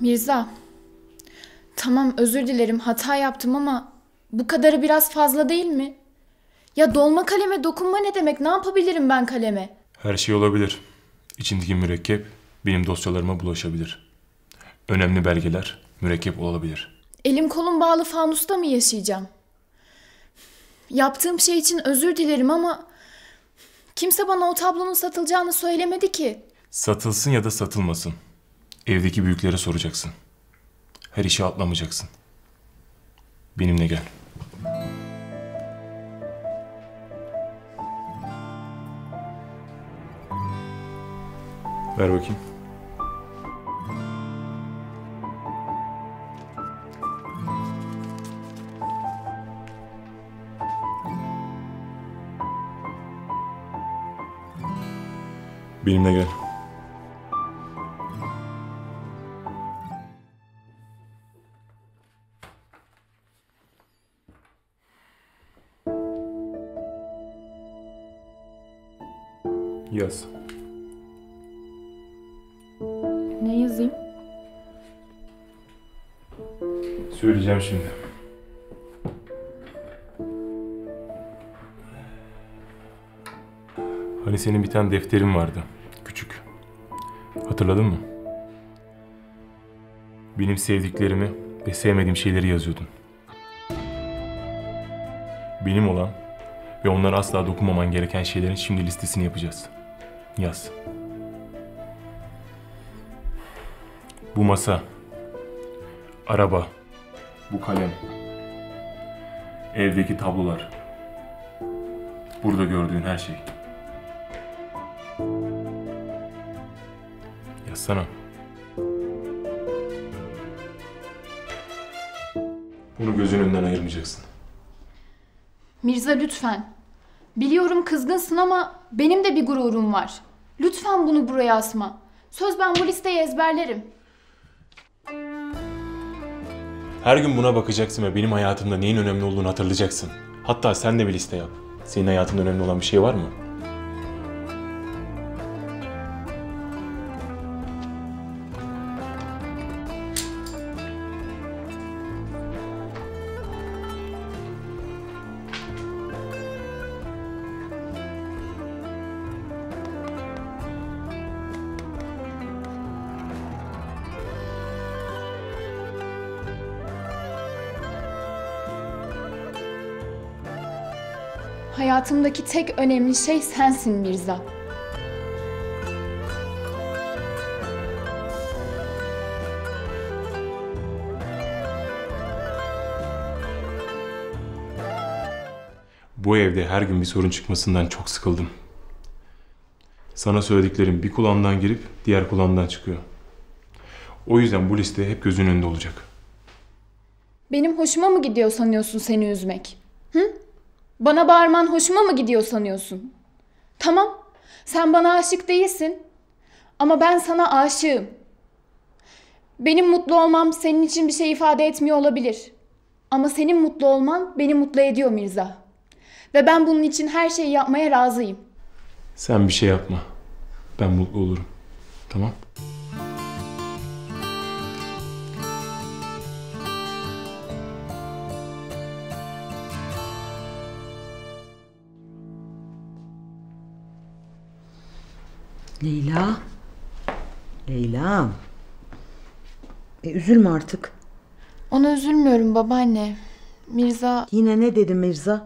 Mirza, tamam özür dilerim, hata yaptım ama bu kadarı biraz fazla değil mi? Ya dolma kaleme dokunma ne demek? Ne yapabilirim ben kaleme? Her şey olabilir. İçindeki mürekkep benim dosyalarıma bulaşabilir. Önemli belgeler mürekkep olabilir. Elim kolum bağlı fanusta mı yaşayacağım? Yaptığım şey için özür dilerim ama kimse bana o tablonun satılacağını söylemedi ki. Satılsın ya da satılmasın. Evdeki büyüklere soracaksın. Her işi atlamayacaksın. Benimle gel. Ver bakayım. Benimle gel. Yaz. Ne yazayım? Söyleyeceğim şimdi. Hani senin bir tane defterin vardı. Küçük. Hatırladın mı? Benim sevdiklerimi ve sevmediğim şeyleri yazıyordun. Benim olan ve onlara asla dokunmaman gereken şeylerin şimdi listesini yapacağız. Yaz. Bu masa, araba, bu kalem, evdeki tablolar, burada gördüğün her şey. Yazsana. Bunu gözün önünden ayırmayacaksın. Mirza lütfen. Biliyorum kızgınsın ama benim de bir gururum var. Lütfen bunu buraya asma. Söz ben bu listeyi ezberlerim. Her gün buna bakacaksın ve benim hayatımda neyin önemli olduğunu hatırlayacaksın. Hatta sen de bir liste yap. Senin hayatında önemli olan bir şey var mı? Hayatımdaki tek önemli şey sensin Mirza. Bu evde her gün bir sorun çıkmasından çok sıkıldım. Sana söylediklerim bir kulağımdan girip diğer kulağımdan çıkıyor. O yüzden bu liste hep gözünün önünde olacak. Benim hoşuma mı gidiyor sanıyorsun seni üzmek? Hı? Bana bağırman hoşuma mı gidiyor sanıyorsun? Tamam, sen bana aşık değilsin. Ama ben sana aşığım. Benim mutlu olmam senin için bir şey ifade etmiyor olabilir. Ama senin mutlu olman beni mutlu ediyor Mirza. Ve ben bunun için her şeyi yapmaya razıyım. Sen bir şey yapma. Ben mutlu olurum. Tamam? Leyla. Leyla. Üzülme artık. Ona üzülmüyorum babaanne. Mirza... Yine ne dedi Mirza?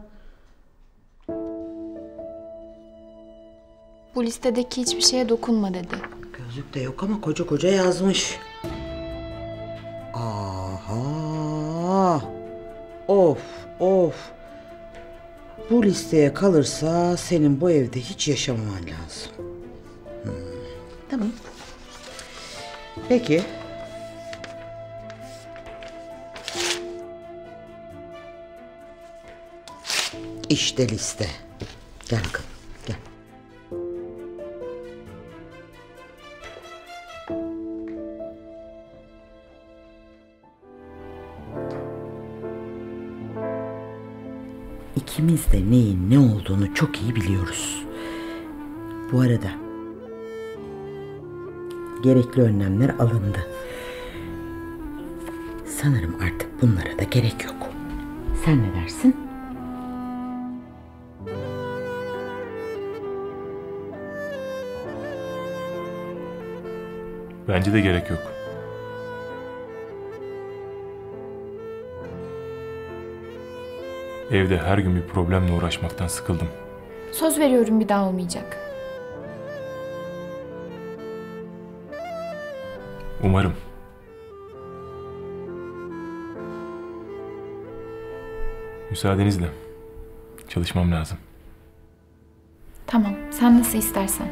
Bu listedeki hiçbir şeye dokunma dedi. Gözlükte yok ama koca koca yazmış. Aha. Of of. Bu listeye kalırsa senin bu evde hiç yaşamaman lazım. Tamam. Peki. İşte liste. Gel bakalım. Gel. İkimiz de neyin ne olduğunu çok iyi biliyoruz. Bu arada gerekli önlemler alındı. Sanırım artık bunlara da gerek yok. Sen ne dersin? Bence de gerek yok. Evde her gün bir problemle uğraşmaktan sıkıldım. Söz veriyorum bir daha olmayacak. Umarım. Müsaadenizle. Çalışmam lazım. Tamam, sen nasıl istersen.